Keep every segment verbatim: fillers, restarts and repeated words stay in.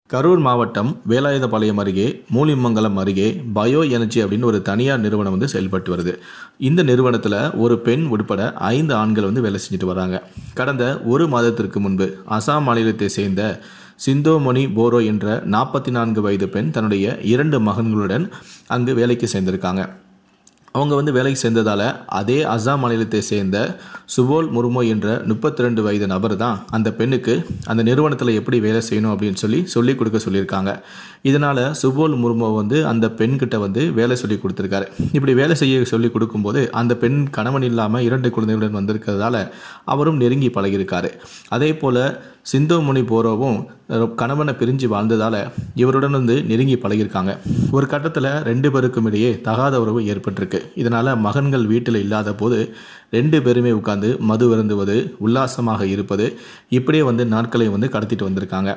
கரூர் மாவட்டம் வேலாயுதபாளையம் அருகே மூலிமங்கலம் அருகே பயோ எனர்ஜி அப்படின்னு ஒரு தனியார் நிறுவனம் வந்து செயல்பட்டு வருது. இந்த நிறுவனத்தில் ஒரு பெண் உட்பட ஐந்து ஆண்கள் வந்து வேலை செஞ்சுட்டு வராங்க. கடந்த ஒரு மாதத்திற்கு முன்பு அசாம் மாநிலத்தை சேர்ந்த சிந்தோமணி போரோ என்ற நாற்பத்தி நான்கு வயது பெண் தன்னுடைய இரண்டு மகன்களுடன் அங்கு வேலைக்கு சேர்ந்திருக்காங்க. அவங்க வந்து வேலைக்கு சேர்ந்ததால் அதே அசாம் மாநிலத்தை சேர்ந்த சுபோல் முர்மு என்ற முப்பத்தி ரெண்டு வயது நபர் தான் அந்த பெண்ணுக்கு அந்த நிறுவனத்தில் எப்படி வேலை செய்யணும் அப்படின்னு சொல்லி சொல்லிக் கொடுக்க சொல்லியிருக்காங்க. இதனால் சுபோல் முர்மு வந்து அந்த பெண்கிட்ட வந்து வேலை சொல்லி கொடுத்துருக்காரு. இப்படி வேலை செய்ய சொல்லி கொடுக்கும்போது அந்த பெண் கணவன் இல்லாமல் இரண்டு குழந்தைகளுடன் வந்திருக்கிறதால அவரும் நெருங்கி பழகியிருக்காரு. அதே போல் சிந்தோமணி போரோவும் கணவனை பிரிஞ்சு வாழ்ந்ததால் இவருடன் வந்து நெருங்கி பழகியிருக்காங்க. ஒரு கட்டத்தில் ரெண்டு பேருக்கும் இடையே தகாத உறவு ஏற்பட்டிருக்கு. இதனால் மகன்கள் வீட்டில் இல்லாத போது ரெண்டு பேருமே உட்கார்ந்து மது அருந்துவது, உல்லாசமாக இருப்பது, இப்படியே வந்து நாட்களை வந்து கடத்திட்டு வந்திருக்காங்க.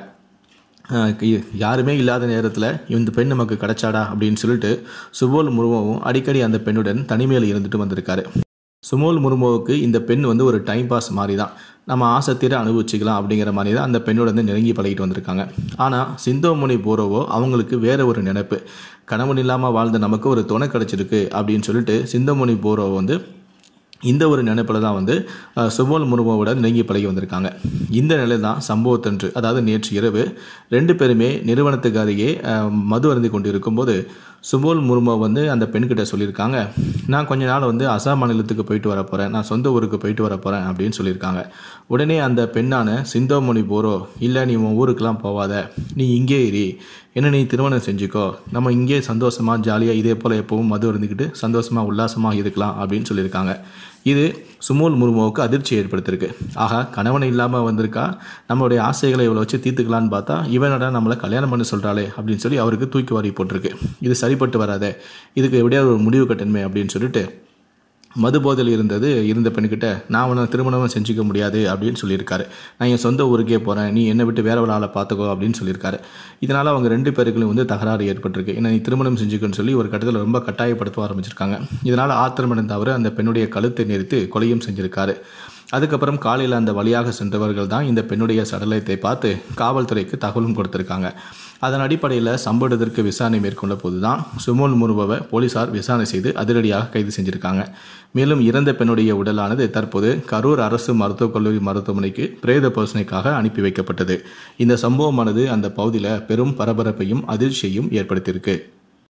யாருமே இல்லாத நேரத்தில் இந்த பெண் நமக்கு கிடைச்சாடா அப்படின்னு சொல்லிட்டு சுபோல் முர்முவும் அடிக்கடி அந்த பெண்ணுடன் தனிமையில் இருந்துட்டு வந்திருக்காரு. சுமோல் முர்முவுக்கு இந்த பெண் வந்து ஒரு டைம் பாஸ் மாதிரி தான், நம்ம ஆசை தீர அனுபவிச்சுக்கலாம் அப்படிங்கிற மாதிரி தான் அந்த பெண்ணோட வந்து நெருங்கி பழகிட்டு வந்திருக்காங்க. ஆனால் சிந்தோமணி போரோவோ அவங்களுக்கு வேற ஒரு நினைப்பு. கணவன் இல்லாமல் வாழ்ந்த நமக்கு ஒரு துணை கிடைச்சிருக்கு அப்படின்னு சொல்லிட்டு சிந்தோமணி போரோ வந்து இந்த ஒரு நினைப்பில் தான் வந்து சுபோல் முர்முவோட நெருங்கி பழகி வந்திருக்காங்க. இந்த நிலை தான் சம்பவத்தன்று, அதாவது நேற்று இரவு ரெண்டு பேருமே நிறுவனத்துக்கு அருகே மது அருந்தி கொண்டு இருக்கும்போது சுபோல் முர்மு வந்து அந்த பெண்கிட்ட சொல்லியிருக்காங்க, நான் கொஞ்ச நாள் வந்து அசாம் மாநிலத்துக்கு போயிட்டு வர போகிறேன், நான் சொந்த ஊருக்கு போயிட்டு வர போகிறேன் அப்படின்னு சொல்லியிருக்காங்க. உடனே அந்த பெண்ணான சிந்தோமணி போரோ, இல்லை நீ உன் ஊருக்கெலாம் போவாத, நீ இங்கே இரு, என்ன நீ திருமணம் செஞ்சுக்கோ, நம்ம இங்கே சந்தோஷமாக ஜாலியாக இதே போல் எப்பவும் மது இருந்துக்கிட்டு சந்தோஷமாக உல்லாசமாக இருக்கலாம் அப்படின்னு சொல்லியிருக்காங்க. இது சுமோல் முர்முவுக்கு அதிர்ச்சி ஏற்படுத்தியிருக்கு. ஆகா, கணவன் இல்லாமல் வந்திருக்கா, நம்மளுடைய ஆசைகளை இவ்வளோ வச்சு தீர்த்துக்கலான்னு பார்த்தா இவனோட நம்மளை கல்யாணம் பண்ண சொல்கிறாளே அப்படின்னு சொல்லி அவருக்கு தூக்கி வாரி போட்டிருக்கு. இது சரிப்பட்டு வராதே, இதுக்கு எப்படியாவது ஒரு முடிவு கட்டணுமே அப்படின்னு சொல்லிட்டு மது போதையில் இருந்தது இருந்த பெண்கிட்ட, நான் உன்னை திருமணம் செஞ்சுக்க முடியாது அப்படின்னு சொல்லியிருக்காரு. நான் என் சொந்த ஊருக்கே போகிறேன், நீ என்னை விட்டு வேற ஒரு ஆளை பார்த்துக்கோ அப்படின்னு சொல்லியிருக்காரு. இதனால் அவங்க ரெண்டு பேருக்கும் வந்து தகராறு ஏற்பட்டிருக்கு. ஏன்னா நீ திருமணம் செஞ்சுக்கன்னு சொல்லி ஒரு கட்டத்தில் ரொம்ப கட்டாயப்படுத்த ஆரம்பிச்சிருக்காங்க. இதனால் ஆத்திரமடைந்த அவர் அந்த பெண்ணுடைய கழுத்தை நிறுத்தி கொலையும் செஞ்சிருக்காரு. அதுக்கப்புறம் காலையில் அந்த வழியாக சென்றவர்கள் தான் இந்த பெண்ணுடைய சடலத்தை பார்த்து காவல்துறைக்கு தகவலும் கொடுத்துருக்காங்க. அதன் அடிப்படையில் சம்பவத்திற்கு விசாரணை மேற்கொண்ட போது தான் சுமோல் முர்முவை போலீசார் விசாரணை செய்து அதிரடியாக கைது செஞ்சிருக்காங்க. மேலும் இறந்த பெண்ணுடைய உடலானது தற்போது கரூர் அரசு மருத்துவக் கல்லூரி மருத்துவமனைக்கு பிரேத பரிசோதனைக்காக அனுப்பி வைக்கப்பட்டது. இந்த சம்பவமானது அந்த பகுதியில் பெரும் பரபரப்பையும் அதிர்ச்சியையும் ஏற்படுத்தியிருக்கு.